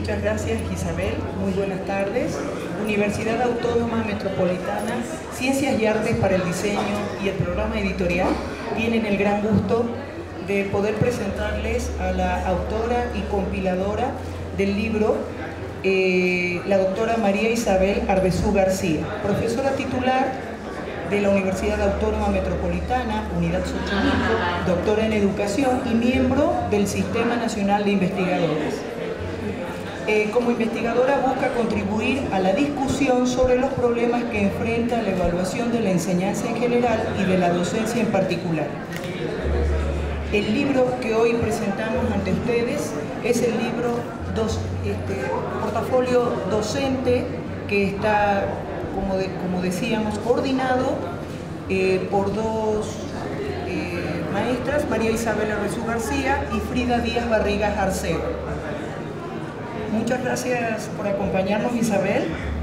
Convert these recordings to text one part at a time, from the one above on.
Muchas gracias, Isabel. Muy buenas tardes. Universidad Autónoma Metropolitana, Ciencias y Artes para el Diseño y el programa editorial tienen el gran gusto de poder presentarles a la autora y compiladora del libro, la doctora María Isabel Arbezú García, profesora titular de la Universidad Autónoma Metropolitana, Unidad Xochimilco, doctora en Educación y miembro del Sistema Nacional de Investigadores. Como investigadora busca contribuir a la discusión sobre los problemas que enfrenta la evaluación de la enseñanza en general y de la docencia en particular. El libro que hoy presentamos ante ustedes es el libro Portafolio Docente, que está, como decíamos, coordinado por dos maestras, María Isabel Arbezú García y Frida Díaz Barrigas Arceo. Muchas gracias por acompañarnos, Isabel,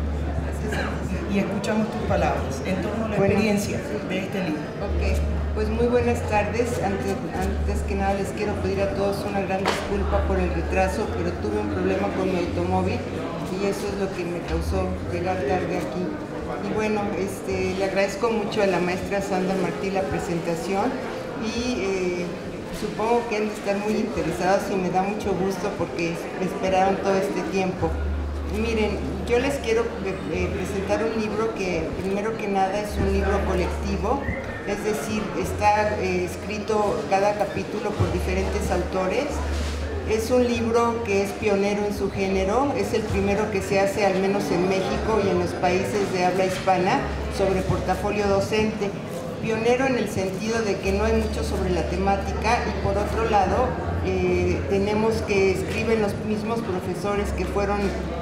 y escuchamos tus palabras en torno a la experiencia de este libro. Ok, pues muy buenas tardes. Antes que nada les quiero pedir a todos una gran disculpa por el retraso, pero tuve un problema con mi automóvil y eso es lo que me causó llegar tarde aquí. Y bueno, le agradezco mucho a la maestra Sandra Martí la presentación y supongo que han de estar muy interesados y me da mucho gusto porque me esperaron todo este tiempo. Miren, yo les quiero presentar un libro que primero que nada es un libro colectivo, es decir, está escrito cada capítulo por diferentes autores. Es un libro que es pionero en su género, es el primero que se hace al menos en México y en los países de habla hispana sobre portafolio docente. Pionero en el sentido de que no hay mucho sobre la temática y por otro lado tenemos que escriben los mismos profesores que fueron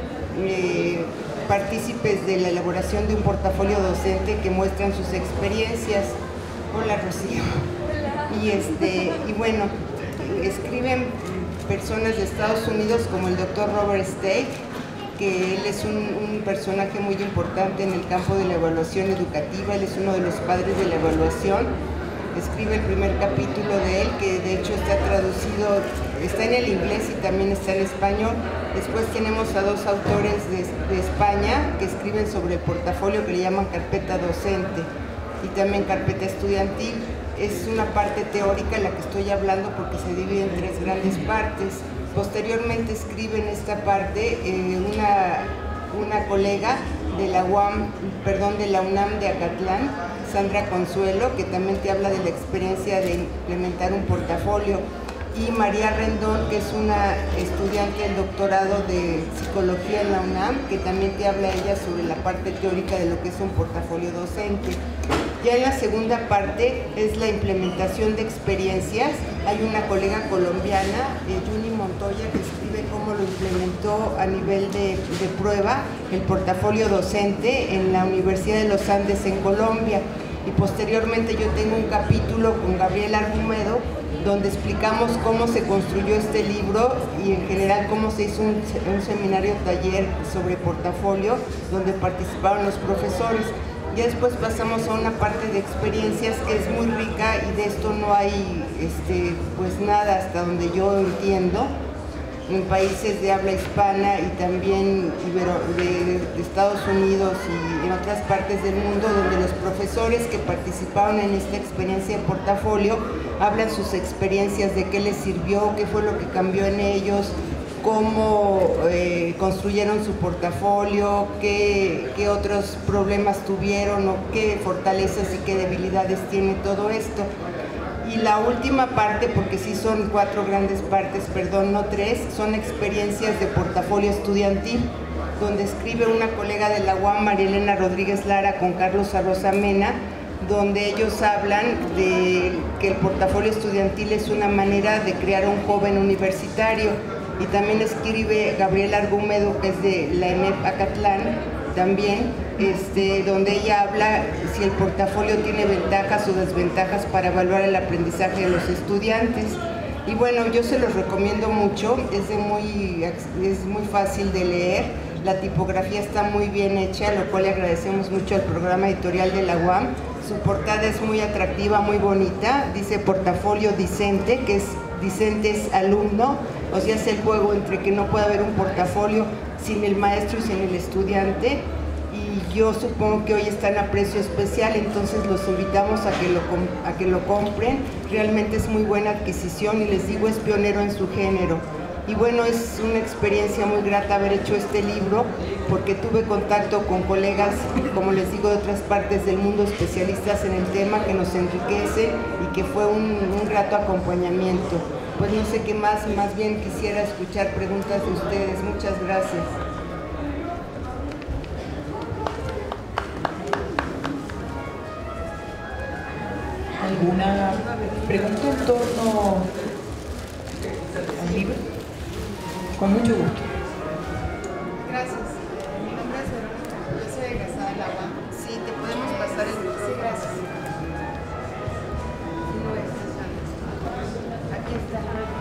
partícipes de la elaboración de un portafolio docente que muestran sus experiencias. Hola, Rocío. Y bueno, escriben personas de Estados Unidos como el doctor Robert Stake, que él es un personaje muy importante en el campo de la evaluación educativa, él es uno de los padres de la evaluación. Escribe el primer capítulo de él, que de hecho está traducido, está en el inglés y también está en español. Después tenemos a dos autores de España que escriben sobre el portafolio que le llaman carpeta docente y también carpeta estudiantil. Es una parte teórica en la que estoy hablando porque se divide en tres grandes partes. Posteriormente escribe en esta parte una colega de la UNAM de Acatlán, Sandra Consuelo, que también te habla de la experiencia de implementar un portafolio, y María Rendón, que es una estudiante del doctorado de psicología en la UNAM, que también te habla ella sobre la parte teórica de lo que es un portafolio docente. Ya en la segunda parte es la implementación de experiencias. Hay una colega colombiana, Juni Montoya, que escribe cómo lo implementó a nivel de prueba el portafolio docente en la Universidad de los Andes en Colombia. Y posteriormente yo tengo un capítulo con Gabriel Argumedo donde explicamos cómo se construyó este libro y en general cómo se hizo un seminario taller sobre portafolio donde participaron los profesores. Ya después pasamos a una parte de experiencias que es muy rica y de esto no hay pues nada hasta donde yo entiendo en países de habla hispana y también de Estados Unidos y en otras partes del mundo, donde los profesores que participaron en esta experiencia en portafolio hablan sus experiencias, de qué les sirvió, qué fue lo que cambió en ellos, cómo construyeron su portafolio, qué otros problemas tuvieron o qué fortalezas y qué debilidades tiene todo esto. Y la última parte, porque sí son cuatro grandes partes, perdón, no tres, son experiencias de portafolio estudiantil, donde escribe una colega de la UAM, María Elena Rodríguez Lara, con Carlos Arroza Mena, donde ellos hablan de que el portafolio estudiantil es una manera de crear un joven universitario. Y también escribe Gabriel Argumedo, que es de la ENEP Acatlán, también, donde ella habla si el portafolio tiene ventajas o desventajas para evaluar el aprendizaje de los estudiantes. Y bueno, yo se los recomiendo mucho, es muy fácil de leer, la tipografía está muy bien hecha, lo cual le agradecemos mucho al programa editorial de la UAM. Su portada es muy atractiva, muy bonita, dice portafolio docente, que es discentes-alumno, o sea, es el juego entre que no puede haber un portafolio sin el maestro y sin el estudiante, y yo supongo que hoy están a precio especial, entonces los invitamos a que lo compren. Realmente es muy buena adquisición y les digo, es pionero en su género. Y bueno, es una experiencia muy grata haber hecho este libro, porque tuve contacto con colegas, como les digo, de otras partes del mundo, especialistas en el tema, que nos enriquecen y que fue un grato acompañamiento. Pues no sé qué más bien quisiera escuchar preguntas de ustedes. Muchas gracias. ¿Alguna pregunta en torno al libro? Con mucho gusto. Gracias. Mi nombre es Verónica. Yo soy egresada de la UAM. Sí, te podemos pasar el... Sí, gracias. Aquí está.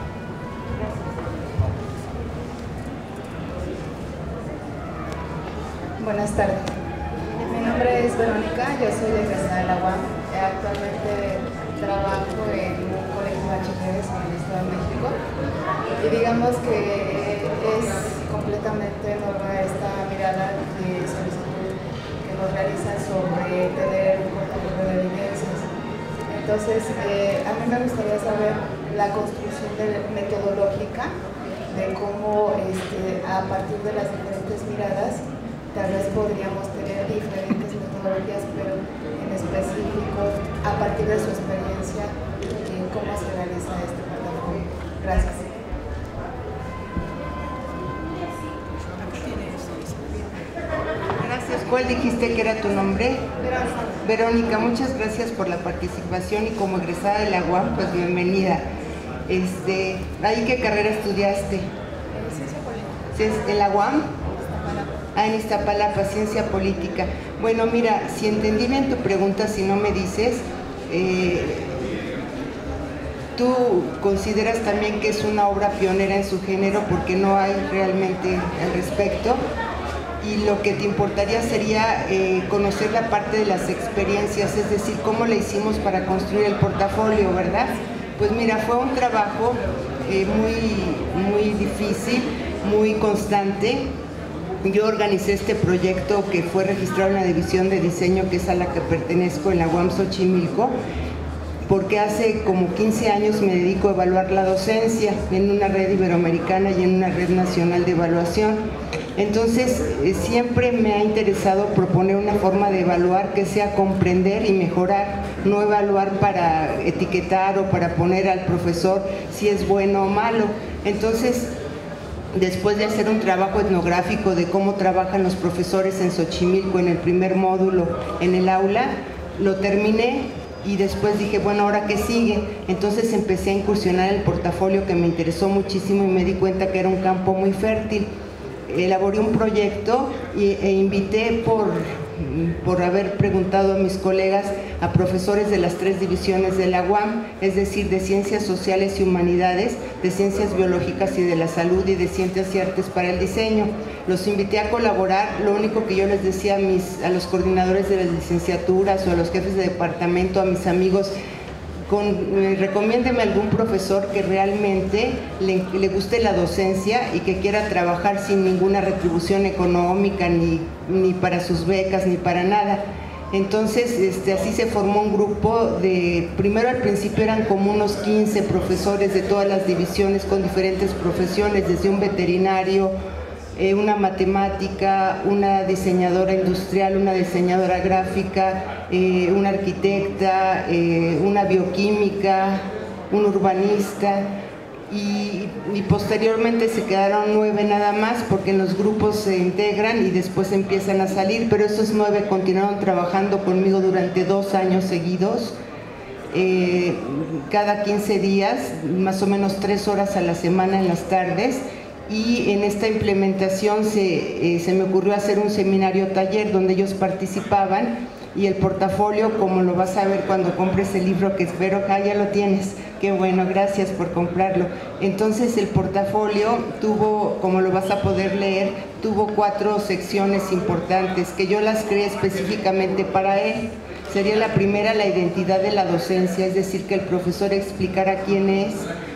Buenas tardes. Mi nombre es Verónica. Yo soy egresada de la UAM. Actualmente trabajo en un colegio de bachilleres en el Estado de México. Y digamos que es completamente nueva esta mirada de solicitud que nos realizan sobre tener un portafolio de evidencias. Entonces, a mí me gustaría saber la construcción metodológica de cómo a partir de las diferentes miradas tal vez podríamos tener diferentes metodologías, pero en específico a partir de su experiencia, cómo se realiza este portafolio. Gracias. Gracias. ¿Cuál dijiste que era tu nombre? Verónica, muchas gracias por la participación y como egresada de la UAM, pues bienvenida. ¿Ahí qué carrera estudiaste? Ciencia política. ¿En la UAM? Iztapalapa. En Iztapalapa, ciencia política. Bueno, mira, si entendí bien tu pregunta, si no me dices, ¿tú consideras también que es una obra pionera en su género porque no hay realmente al respecto? Y lo que te importaría sería conocer la parte de las experiencias, es decir, cómo le hicimos para construir el portafolio, ¿verdad? Pues mira, fue un trabajo muy difícil, muy constante. Yo organicé este proyecto que fue registrado en la división de diseño, que es a la que pertenezco, en la UAM Xochimilco, porque hace como 15 años me dedico a evaluar la docencia en una red iberoamericana y en una red nacional de evaluación. Entonces, siempre me ha interesado proponer una forma de evaluar que sea comprender y mejorar, no evaluar para etiquetar o para poner al profesor si es bueno o malo. Entonces, después de hacer un trabajo etnográfico de cómo trabajan los profesores en Xochimilco en el primer módulo en el aula, lo terminé y después dije, bueno, ¿ahora qué sigue? Entonces empecé a incursionar en el portafolio, que me interesó muchísimo y me di cuenta que era un campo muy fértil. Elaboré un proyecto e invité por haber preguntado a mis colegas a profesores de las 3 divisiones de la UAM, es decir, de Ciencias Sociales y Humanidades, de Ciencias Biológicas y de la Salud y de Ciencias y Artes para el Diseño. Los invité a colaborar. Lo único que yo les decía a los coordinadores de las licenciaturas o a los jefes de departamento, a mis amigos, recomiéndeme algún profesor que realmente le guste la docencia y que quiera trabajar sin ninguna retribución económica, ni para sus becas, ni para nada. Entonces, así se formó un grupo primero al principio eran como unos 15 profesores de todas las divisiones con diferentes profesiones, desde un veterinario, una matemática, una diseñadora industrial, una diseñadora gráfica, una arquitecta, una bioquímica, un urbanista, y posteriormente se quedaron 9 nada más, porque en los grupos se integran y después empiezan a salir, pero esos 9 continuaron trabajando conmigo durante 2 años seguidos, cada 15 días, más o menos 3 horas a la semana en las tardes. Y en esta implementación se me ocurrió hacer un seminario taller donde ellos participaban, y el portafolio, como lo vas a ver cuando compres el libro, que espero que ya lo tienes, qué bueno, gracias por comprarlo. Entonces el portafolio tuvo, como lo vas a poder leer, tuvo 4 secciones importantes que yo las creé específicamente para él. Sería la primera, la identidad de la docencia, es decir, que el profesor explicara quién es,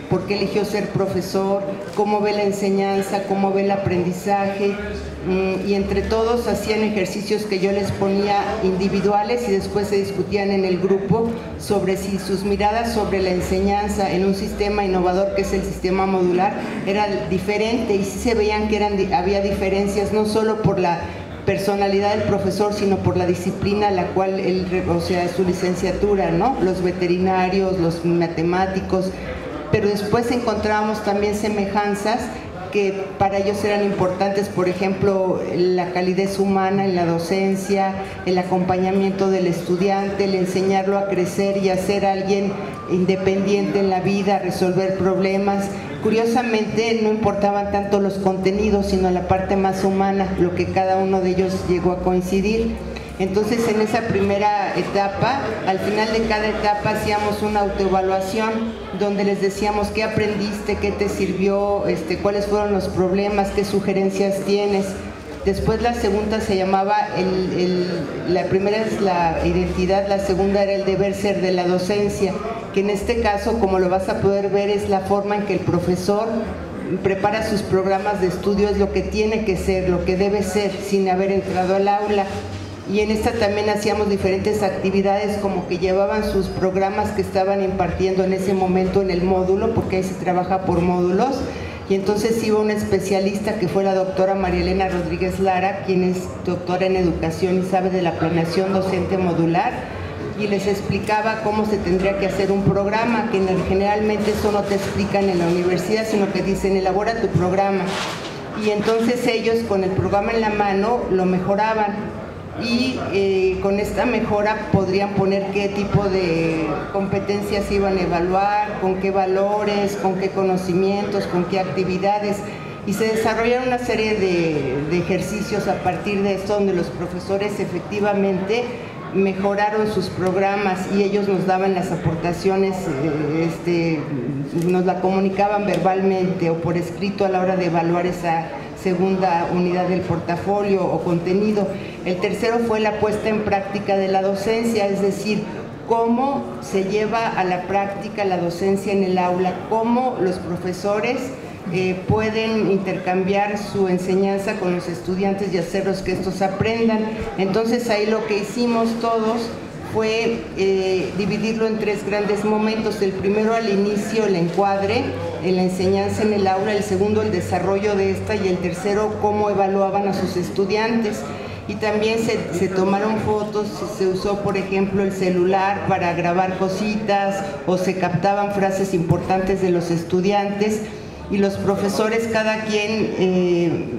por qué eligió ser profesor, cómo ve la enseñanza, cómo ve el aprendizaje, y entre todos hacían ejercicios que yo les ponía individuales y después se discutían en el grupo sobre si sus miradas sobre la enseñanza en un sistema innovador que es el sistema modular era diferente, y sí se veían que había diferencias no solo por la personalidad del profesor, sino por la disciplina a la cual él, o sea, su licenciatura, ¿no? Los veterinarios, los matemáticos, pero después encontrábamos también semejanzas que para ellos eran importantes, por ejemplo, la calidez humana en la docencia, el acompañamiento del estudiante, el enseñarlo a crecer y a ser alguien independiente en la vida, a resolver problemas. Curiosamente no importaban tanto los contenidos, sino la parte más humana, lo que cada uno de ellos llegó a coincidir. Entonces, en esa primera etapa, al final de cada etapa hacíamos una autoevaluación donde les decíamos qué aprendiste, qué te sirvió, cuáles fueron los problemas, qué sugerencias tienes. Después la segunda se llamaba, la primera es la identidad, la segunda era el deber ser de la docencia, que en este caso, como lo vas a poder ver, es la forma en que el profesor prepara sus programas de estudio, es lo que tiene que ser, lo que debe ser, sin haber entrado al aula. Y en esta también hacíamos diferentes actividades, como que llevaban sus programas que estaban impartiendo en ese momento en el módulo, porque ahí se trabaja por módulos, y entonces iba una especialista que fue la doctora María Elena Rodríguez Lara, quien es doctora en educación y sabe de la planeación docente modular, y les explicaba cómo se tendría que hacer un programa, que generalmente eso no te explican en la universidad, sino que dicen elabora tu programa, y entonces ellos con el programa en la mano lo mejoraban. Y con esta mejora podrían poner qué tipo de competencias iban a evaluar, con qué valores, con qué conocimientos, con qué actividades, y se desarrollaron una serie de ejercicios a partir de esto, donde los profesores efectivamente mejoraron sus programas y ellos nos daban las aportaciones, nos la comunicaban verbalmente o por escrito a la hora de evaluar esa segunda unidad del portafolio o contenido. El tercero fue la puesta en práctica de la docencia, es decir, cómo se lleva a la práctica la docencia en el aula, cómo los profesores pueden intercambiar su enseñanza con los estudiantes y hacerlos que estos aprendan. Entonces ahí lo que hicimos todos fue dividirlo en tres grandes momentos. El primero, al inicio, el encuadre en la enseñanza en el aula, el segundo, el desarrollo de esta, y el tercero, cómo evaluaban a sus estudiantes. Y también se tomaron fotos, se usó por ejemplo el celular para grabar cositas, o se captaban frases importantes de los estudiantes, y los profesores cada quien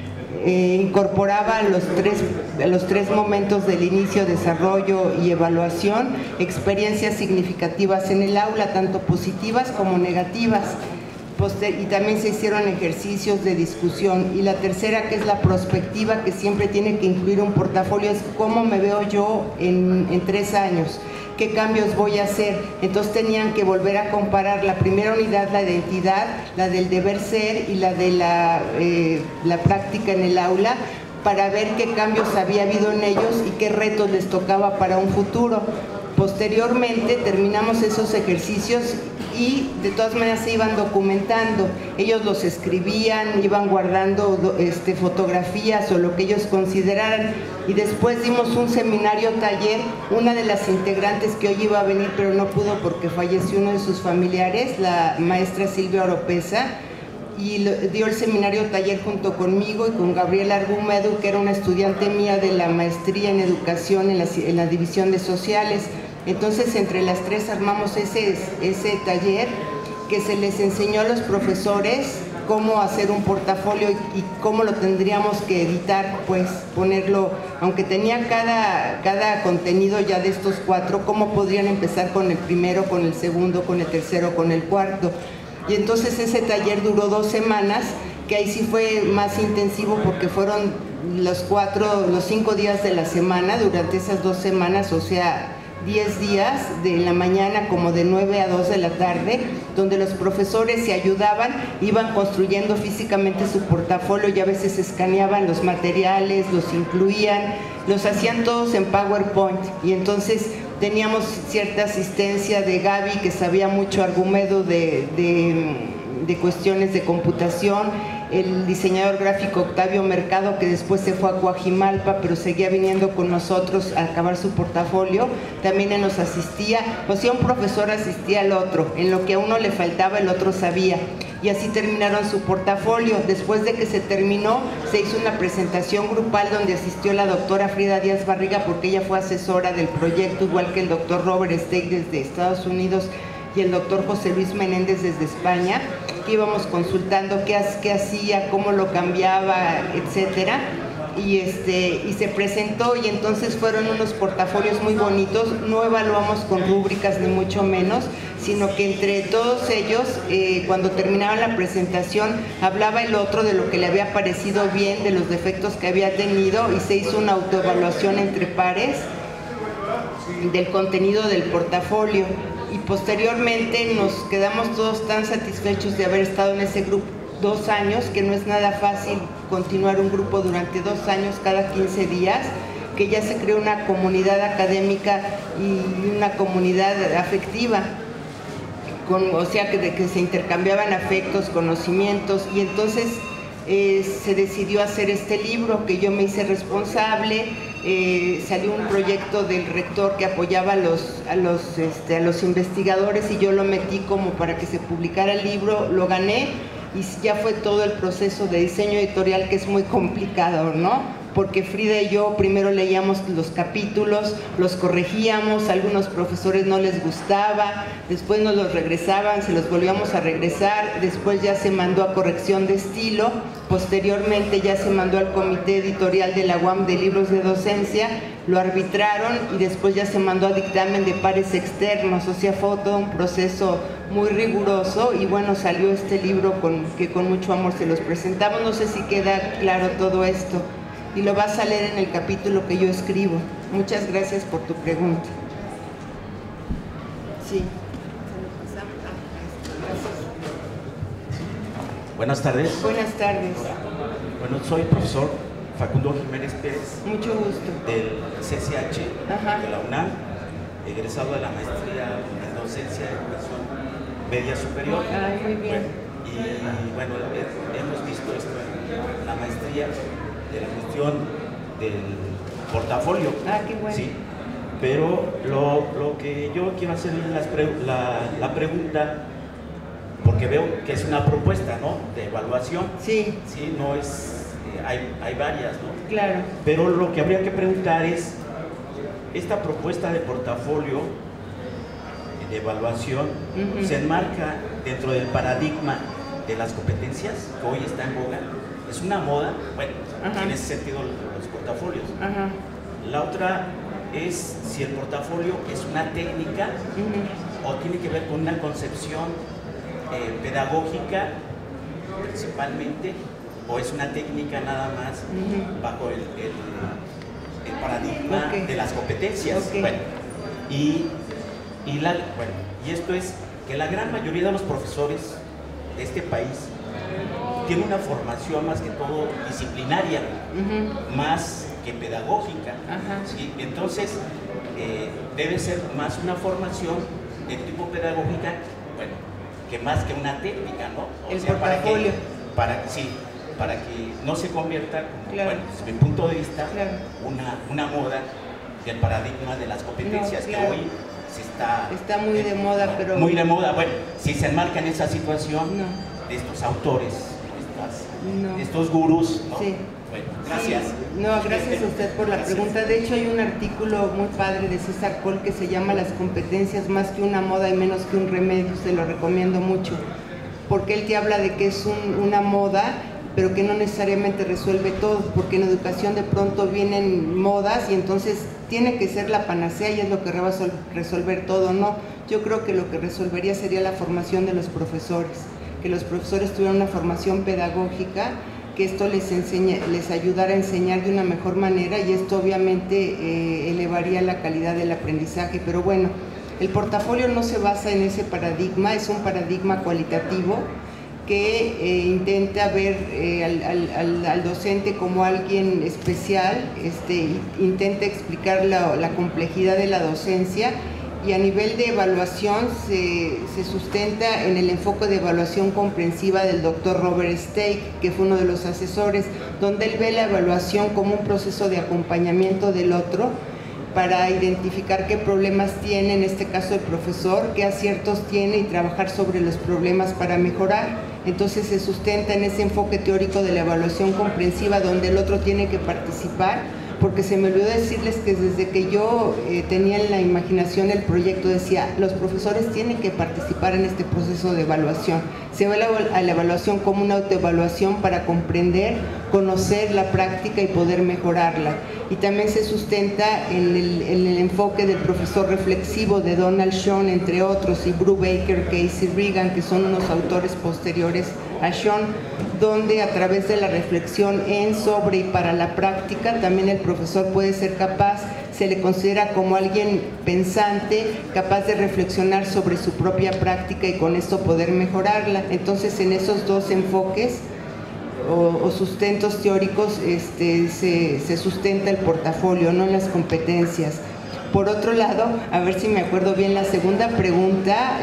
incorporaba los tres momentos del inicio, desarrollo y evaluación, experiencias significativas en el aula, tanto positivas como negativas. Y también se hicieron ejercicios de discusión. Y la tercera, que es la prospectiva, que siempre tiene que incluir un portafolio, es cómo me veo yo en 3 años, qué cambios voy a hacer. Entonces tenían que volver a comparar la primera unidad, la identidad, la del deber ser y la de la práctica en el aula, para ver qué cambios había habido en ellos y qué retos les tocaba para un futuro. Posteriormente terminamos esos ejercicios y de todas maneras se iban documentando. Ellos los escribían, iban guardando fotografías o lo que ellos consideraran, y después dimos un seminario taller. Una de las integrantes que hoy iba a venir pero no pudo porque falleció uno de sus familiares, la maestra Silvia Oropesa, y dio el seminario taller junto conmigo y con Gabriela Argumedo, que era una estudiante mía de la maestría en educación en la división de sociales. Entonces entre las tres armamos ese taller, que se les enseñó a los profesores cómo hacer un portafolio y cómo lo tendríamos que editar, pues ponerlo, aunque tenía cada contenido ya de estos 4, cómo podrían empezar con el primero, con el segundo, con el tercero, con el cuarto. Y entonces ese taller duró 2 semanas, que ahí sí fue más intensivo porque fueron los 5 días de la semana durante esas 2 semanas, o sea, 10 días de la mañana como de 9 a 2 de la tarde, donde los profesores se ayudaban, iban construyendo físicamente su portafolio y a veces escaneaban los materiales, los incluían, los hacían todos en PowerPoint, y entonces Teníamos cierta asistencia de Gaby, que sabía mucho argumento de cuestiones de computación, el diseñador gráfico Octavio Mercado, que después se fue a Coajimalpa, pero seguía viniendo con nosotros a acabar su portafolio, también él nos asistía, o sea, un profesor asistía al otro, en lo que a uno le faltaba el otro sabía, y así terminaron su portafolio. Después de que se terminó, se hizo una presentación grupal donde asistió la doctora Frida Díaz Barriga, porque ella fue asesora del proyecto, igual que el doctor Robert Steig desde Estados Unidos y el doctor José Luis Menéndez desde España, que íbamos consultando qué hacía, cómo lo cambiaba, etcétera, y se presentó, y entonces fueron unos portafolios muy bonitos. No evaluamos con rúbricas ni mucho menos, sino que entre todos ellos, cuando terminaban la presentación, hablaba el otro de lo que le había parecido bien, de los defectos que había tenido, y se hizo una autoevaluación entre pares del contenido del portafolio. Y posteriormente nos quedamos todos tan satisfechos de haber estado en ese grupo 2 años, que no es nada fácil continuar un grupo durante 2 años cada 15 días, que ya se creó una comunidad académica y una comunidad afectiva, o sea, que se intercambiaban afectos, conocimientos, y entonces se decidió hacer este libro, que yo me hice responsable. Salió un proyecto del rector que apoyaba a los investigadores, y yo lo metí como para que se publicara el libro. Lo gané, y ya fue todo el proceso de diseño editorial, que es muy complicado, ¿no? Porque Frida y yo primero leíamos los capítulos, los corregíamos, a algunos profesores no les gustaba, después nos los regresaban, se los volvíamos a regresar, después ya se mandó a corrección de estilo, posteriormente ya se mandó al comité editorial de la UAM de libros de docencia, lo arbitraron, y después ya se mandó a dictamen de pares externos. O sea, fue todo un proceso muy riguroso, y bueno, salió este libro que con mucho amor se los presentamos. No sé si queda claro todo esto, y lo vas a leer en el capítulo que yo escribo. Muchas gracias por tu pregunta. Sí. Buenas tardes. Buenas tardes. Bueno, soy el profesor Facundo Jiménez Pérez. Mucho gusto. Del CCH, Ajá, de la UNAM, egresado de la maestría en docencia de educación media superior. Ay, muy bien. Y bueno, hemos visto esto en la maestría, de la cuestión del portafolio. Ah, qué bueno. Sí, pero lo que yo quiero hacer es la pregunta, porque veo que es una propuesta, ¿no?, de evaluación. Sí. Sí, no es, hay varias, ¿no? Claro. Pero lo que habría que preguntar es, esta propuesta de portafolio de evaluación se enmarca dentro del paradigma de las competencias que hoy está en boga. Es una moda, bueno, en ese sentido los portafolios. Ajá. La otra es si el portafolio es una técnica o tiene que ver con una concepción pedagógica principalmente, o es una técnica nada más bajo el paradigma de las competencias. Bueno, y esto es que la gran mayoría de los profesores de este país tiene una formación más que todo disciplinaria, más que pedagógica. ¿Sí? Entonces, debe ser más una formación de tipo pedagógica, bueno, que más que una técnica, ¿no? El portafolio. Para que no se convierta, como, bueno, desde mi punto de vista, una moda del paradigma de las competencias, que hoy se está muy de moda, pero... Muy de moda, bueno, si se enmarca en esa situación de estos autores, de estos gurús, ¿no? Sí. Bueno, gracias. Sí. No, gracias a usted por la pregunta. De hecho, hay un artículo muy padre de César Coll que se llama Las competencias más que una moda y menos que un remedio. Se lo recomiendo mucho, porque él te habla de que es una moda, pero que no necesariamente resuelve todo, porque en educación de pronto vienen modas y entonces tiene que ser la panacea y es lo que va a resolver todo. No, yo creo que lo que resolvería sería la formación de los profesores, que los profesores tuvieran una formación pedagógica, que esto les ayudara a enseñar de una mejor manera, y esto obviamente elevaría la calidad del aprendizaje. Pero bueno, el portafolio no se basa en ese paradigma, es un paradigma cualitativo que intenta ver al docente como alguien especial, intenta explicar la complejidad de la docencia, y a nivel de evaluación se sustenta en el enfoque de evaluación comprensiva del doctor Robert Stake, que fue uno de los asesores, donde él ve la evaluación como un proceso de acompañamiento del otro para identificar qué problemas tiene, en este caso el profesor, qué aciertos tiene y trabajar sobre los problemas para mejorar. Entonces se sustenta en ese enfoque teórico de la evaluación comprensiva, donde el otro tiene que participar, porque se me olvidó decirles que desde que yo tenía en la imaginación el proyecto, decía, los profesores tienen que participar en este proceso de evaluación. Se ve a la evaluación como una autoevaluación para comprender, conocer la práctica y poder mejorarla. Y también se sustenta en el enfoque del profesor reflexivo de Donald Schoen, entre otros, y Brubaker, Casey Regan, que son unos autores posteriores a Schoen, donde a través de la reflexión en, sobre y para la práctica, también el profesor puede ser capaz, se le considera como alguien pensante, capaz de reflexionar sobre su propia práctica y con esto poder mejorarla. Entonces, en esos dos enfoques o sustentos teóricos se sustenta el portafolio, no en las competencias. Por otro lado, a ver si me acuerdo bien la segunda pregunta,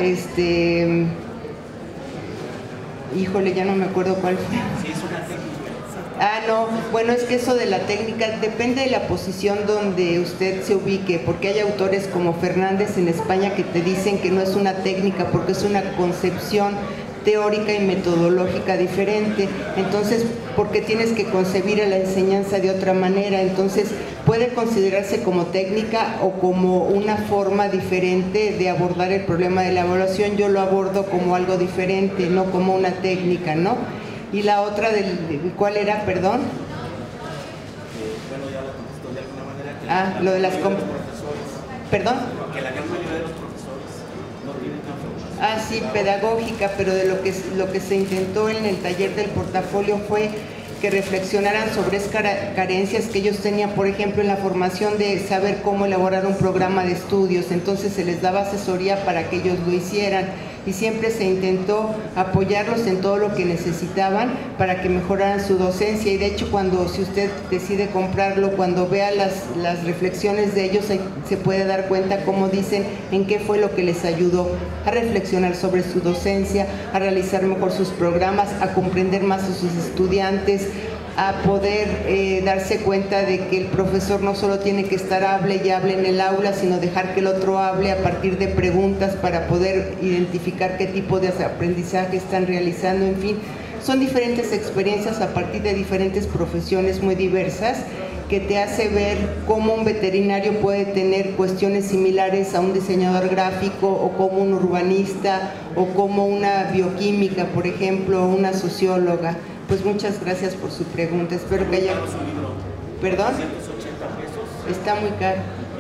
híjole, ya no me acuerdo cuál fue. Sí, es una técnica. Ah, no, bueno, es que eso de la técnica depende de la posición donde usted se ubique, porque hay autores como Fernández en España que te dicen que no es una técnica porque es una concepción teórica y metodológica diferente. Entonces, porque tienes que concebir a la enseñanza de otra manera, entonces puede considerarse como técnica o como una forma diferente de abordar el problema de la evaluación. Yo lo abordo como algo diferente, no como una técnica, ¿no? Y la otra, ¿cuál era? Perdón. Bueno, ya lo contestó de alguna manera. Lo de las... ¿Perdón? Que la gran mayoría de los profesores no tienen tan formación. Sí, pedagógica, pero de lo que se intentó en el taller del portafolio fue que reflexionaran sobre esas carencias que ellos tenían, por ejemplo, en la formación de saber cómo elaborar un programa de estudios. Entonces se les daba asesoría para que ellos lo hicieran, y siempre se intentó apoyarlos en todo lo que necesitaban para que mejoraran su docencia. Y de hecho, si usted decide comprarlo, cuando vea las reflexiones de ellos, se puede dar cuenta cómo dicen en qué fue lo que les ayudó a reflexionar sobre su docencia, a realizar mejor sus programas, a comprender más a sus estudiantes, a poder darse cuenta de que el profesor no solo tiene que estar hable y hable en el aula, sino dejar que el otro hable a partir de preguntas para poder identificar qué tipo de aprendizaje están realizando. En fin, son diferentes experiencias a partir de diferentes profesiones muy diversas, que te hace ver cómo un veterinario puede tener cuestiones similares a un diseñador gráfico, o como un urbanista, o como una bioquímica, por ejemplo, o una socióloga. Pues muchas gracias por su pregunta, espero que haya... ¿Perdón? 180 pesos. Está muy caro.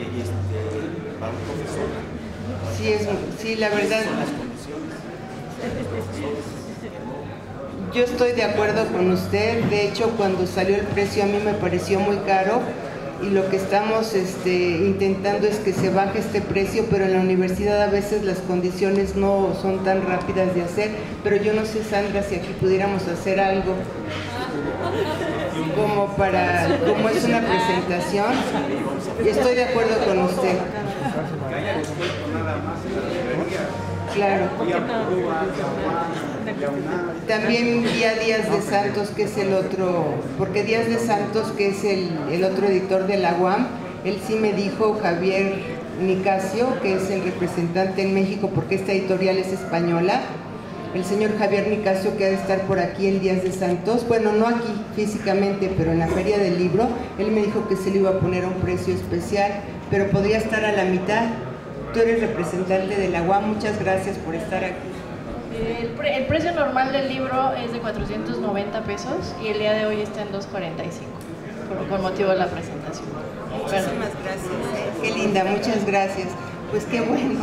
Para un profesor. Sí, la verdad... Son las condiciones. Yo estoy de acuerdo con usted. De hecho, cuando salió el precio a mí me pareció muy caro, y lo que estamos intentando es que se baje este precio, pero en la universidad a veces las condiciones no son tan rápidas de hacer. Pero yo no sé, Sandra, si aquí pudiéramos hacer algo como es una presentación. Y estoy de acuerdo con usted. Claro. También vi a Díaz de Santos, que es el otro, porque Díaz de Santos, que es el otro editor de la UAM, él sí me dijo, Javier Nicasio, que es el representante en México, porque esta editorial es española, el señor Javier Nicasio, que ha de estar por aquí en Díaz de Santos, bueno, no aquí físicamente, pero en la Feria del Libro, él me dijo que se le iba a poner a un precio especial, pero podría estar a la mitad. Tú eres representante de la UAM, muchas gracias por estar aquí. El precio normal del libro es de 490 pesos y el día de hoy está en 2.45 con motivo de la presentación. Muchísimas gracias. Qué linda, muchas gracias. Pues qué bueno.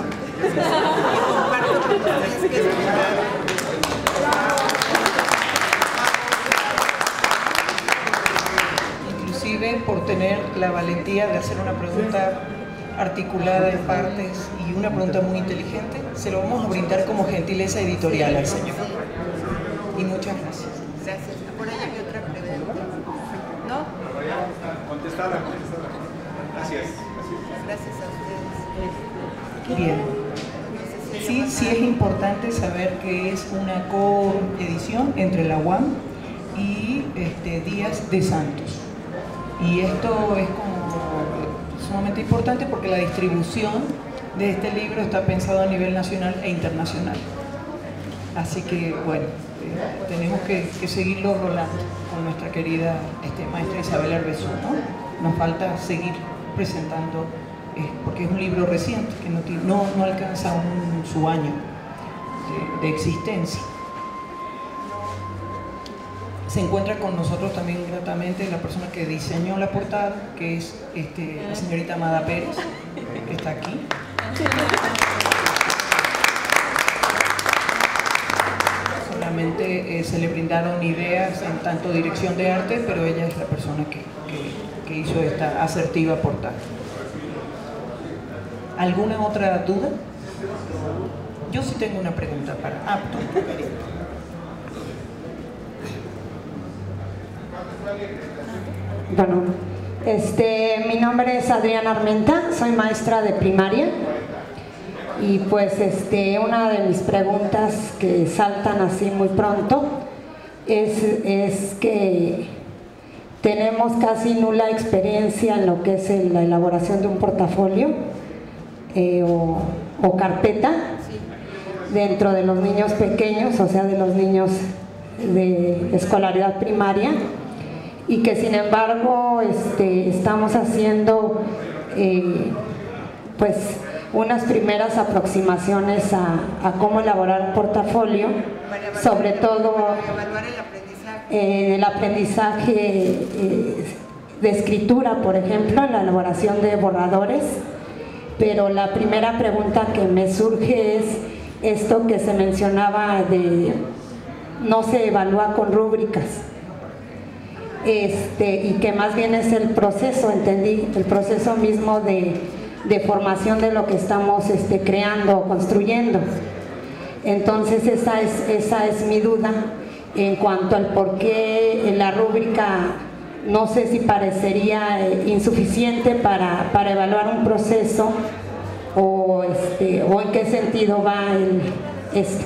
Inclusive por tener la valentía de hacer una pregunta articulada en partes y una pregunta muy inteligente, se lo vamos a brindar como gentileza editorial al señor. Gracias. Por ahí había otra pregunta. ¿No? Contestada. Gracias. Gracias a ustedes. Bien. Sí es importante saber que es una coedición entre la UAM y Díaz de Santos. Y esto es como sumamente importante porque la distribución de este libro está pensado a nivel nacional e internacional. Así que, bueno, tenemos que seguirlo rolando con nuestra querida maestra Isabel Arbezú, ¿no? Nos falta seguir presentando, porque es un libro reciente, que no alcanza aún su año de existencia. Se encuentra con nosotros también gratamente la persona que diseñó la portada, que es la señorita Amada Pérez, que está aquí. Solamente se le brindaron ideas en tanto dirección de arte, pero ella es la persona que hizo esta asertiva portada. ¿Alguna otra duda? Yo sí tengo una pregunta para... tú. Bueno, mi nombre es Adriana Armenta, soy maestra de primaria y pues una de mis preguntas que saltan así muy pronto es que tenemos casi nula experiencia en lo que es la elaboración de un portafolio o carpeta dentro de los niños pequeños, o sea, de los niños de escolaridad primaria, y que sin embargo estamos haciendo pues unas primeras aproximaciones a cómo elaborar un portafolio, sobre todo el aprendizaje de escritura, por ejemplo, en la elaboración de borradores. Pero la primera pregunta que me surge es esto que se mencionaba de no se evalúa con rúbricas. Y que más bien es el proceso, entendí, el proceso mismo de formación de lo que estamos creando o construyendo. Entonces esa es mi duda en cuanto al por qué la rúbrica, no sé si parecería insuficiente para evaluar un proceso o en qué sentido va esto.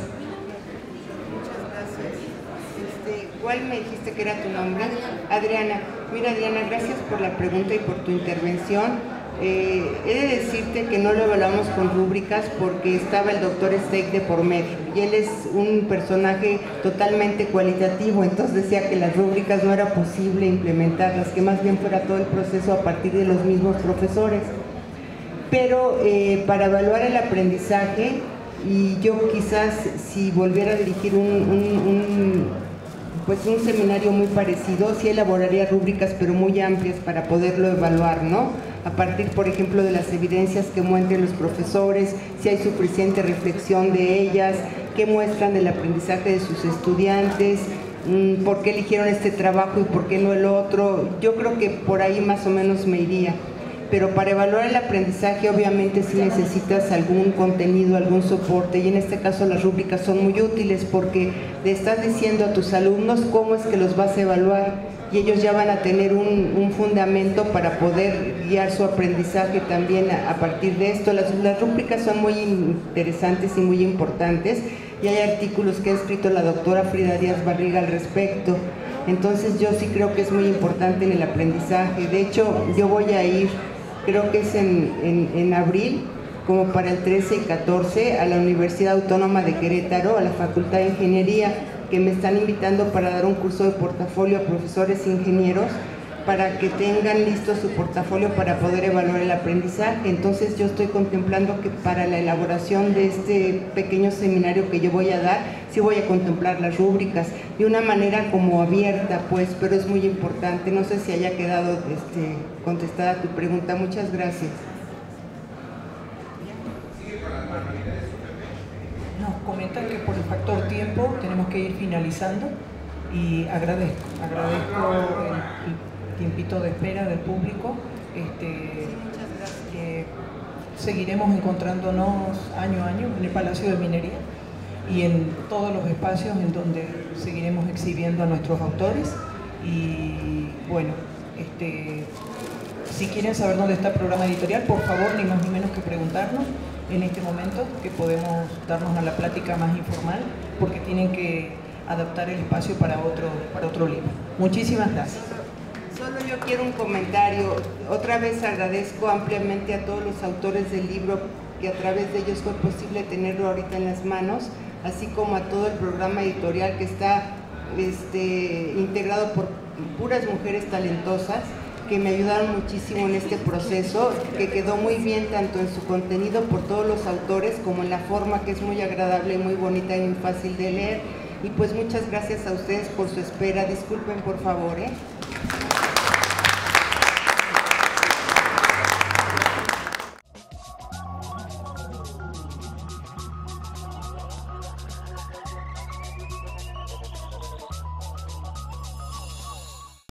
¿Cuál me dijiste que era tu nombre? Adriana. Mira, Adriana, gracias por la pregunta y por tu intervención. He de decirte que no lo evaluamos con rúbricas porque estaba el doctor Steig de por medio y él es un personaje totalmente cualitativo, entonces decía que las rúbricas no era posible implementarlas, que más bien fuera todo el proceso a partir de los mismos profesores. Pero para evaluar el aprendizaje, y yo quizás si volviera a dirigir un seminario muy parecido, sí elaboraría rúbricas pero muy amplias para poderlo evaluar, ¿no? A partir, por ejemplo, de las evidencias que muestren los profesores, si hay suficiente reflexión de ellas, qué muestran del aprendizaje de sus estudiantes, por qué eligieron este trabajo y por qué no el otro. Yo creo que por ahí más o menos me iría. Pero para evaluar el aprendizaje obviamente sí necesitas algún contenido, algún soporte, y en este caso las rúbricas son muy útiles porque le estás diciendo a tus alumnos cómo es que los vas a evaluar y ellos ya van a tener un fundamento para poder guiar su aprendizaje también a partir de esto. Las rúbricas son muy interesantes y muy importantes y hay artículos que ha escrito la doctora Frida Díaz Barriga al respecto. Entonces yo sí creo que es muy importante en el aprendizaje. De hecho, yo voy a ir, creo que es en abril, como para el 13 y 14, a la Universidad Autónoma de Querétaro, a la Facultad de Ingeniería, que me están invitando para dar un curso de portafolio a profesores ingenieros para que tengan listo su portafolio para poder evaluar el aprendizaje. Entonces yo estoy contemplando que para la elaboración de este pequeño seminario que yo voy a dar, sí voy a contemplar las rúbricas de una manera como abierta, pues, pero es muy importante. No sé si haya quedado contestada tu pregunta. Muchas gracias. Nos comentan que por el factor tiempo tenemos que ir finalizando y agradezco el tiempito de espera del público. Seguiremos encontrándonos año a año en el Palacio de Minería y en todos los espacios en donde seguiremos exhibiendo a nuestros autores. Y bueno, si quieren saber dónde está el programa editorial, por favor, ni más ni menos que preguntarnos en este momento, que podemos darnos a la plática más informal, porque tienen que adaptar el espacio para otro libro. Muchísimas gracias. Solo yo quiero un comentario. Otra vez agradezco ampliamente a todos los autores del libro, que a través de ellos fue posible tenerlo ahorita en las manos, así como a todo el programa editorial que está integrado por puras mujeres talentosas, que me ayudaron muchísimo en este proceso, que quedó muy bien tanto en su contenido por todos los autores como en la forma, que es muy agradable, muy bonita y muy fácil de leer. Y pues muchas gracias a ustedes por su espera. Disculpen por favor,